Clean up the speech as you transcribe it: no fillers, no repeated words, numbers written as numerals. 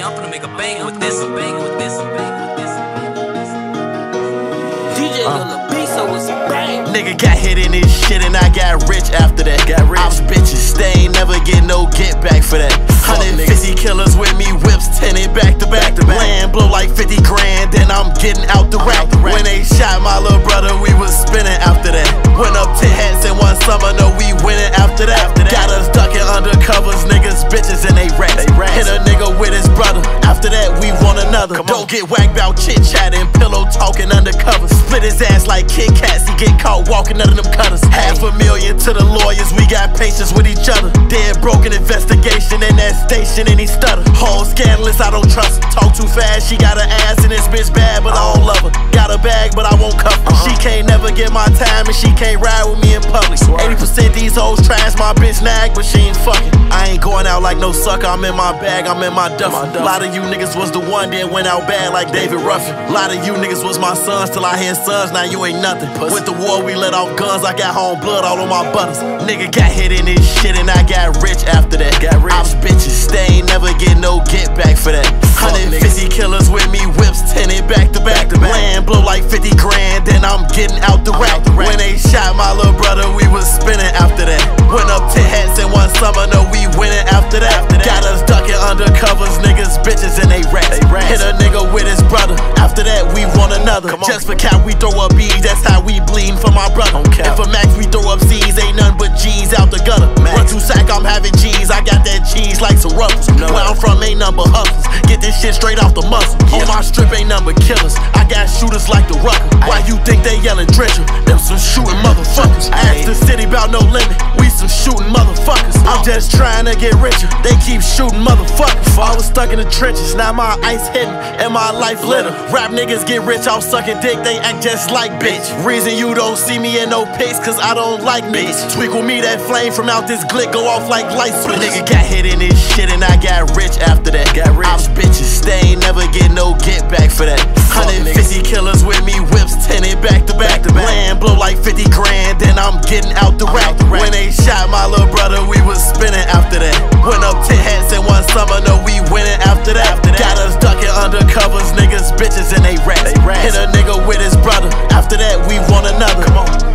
I'm finna make a banger with this, DJ Lil Piso was a bang. Nigga got hit in this shit and I got rich after that. I was bitches, they ain't never get no get back for that. 150 killers with me, whips tinted back to back. Land blow like 50 grand, then I'm getting out the rack. When they shot my little brother, we was spinning after that. Went up 10 hats in one summer, no, we winning after that. Got us ducking undercovers, niggas, bitches, and they rats. Hit a nigga with his brother, after that we want another. Don't get whacked about chit-chatting, pillow talking undercover. Split his ass like Kit Kats, he get caught walking under them cutters. $500,000 to the lawyers, we got patience with each other. Dead broken investigation in that station and he stutter. Whole scandalous, I don't trust her. Talk too fast, she got her ass and this bitch bad, but I don't love her. Got a bag, but I won't cuff her. She can't never get my time and she can't ride with me in public. 80% these hoes trash, my bitch nag, but she ain't fucking. I ain't going out like no sucker, I'm in my bag, I'm in my duffel. A lot of you niggas was the one that went out bad like David Ruffin. A lot of you niggas was my sons till I had sons, now you ain't nothing. With the war we let off guns, I got home blood all on my butters. Nigga got hit in this shit and I got rich after that. I was bitches, they ain't never get no get back for that. 150 killers with me, whips tinted back to back. Land blow like 50 grand, then I'm getting out the rack. When they shot my little brother, we was spinning after that. Went up 10 hats in one summer, no, we winning after that. Got us ducking undercovers, niggas, bitches, and they rats. Hit a nigga with his brother, after that we want another. Just for cap we throw up B's, that's how we bleedin' for my brother. And for Max we throw up C's, ain't nothing but G's out the gutter. Run to sack, I'm having G's, I got that cheese like some ruffles. Where I'm from ain't nothing but hustlers, get this shit straight off the muscle. On my strip ain't nothing but killers, I got shooters like the Rucker. Why you think they yelling Drencher? Them some shooting motherfuckers. Ask the city about no limit, we some shooting motherfuckers. I'm just trying to get richer, they keep shooting motherfuckers. I was stuck in the trenches, now my ice hidden and my life litter. Rap niggas get rich off sucking dick, they act just like bitch. Reason you don't see me in no pics, cause I don't like niggas. Tweak with me, that flame from out this glick go off like light switch. Nigga got hit in this shit and I got rich after that. I was bitches, they ain't never get no get back for that. 150 killers with me, whips tinted back to back. Land blow like 50 grand, then I'm getting out the rack. When they shot my little brother, we was spinning after that. Went up 10 hats in one summer, no, we winning after that. Got us ducking undercovers, niggas, bitches, and they rats. Hit a nigga with his brother, after that we want another. Come on.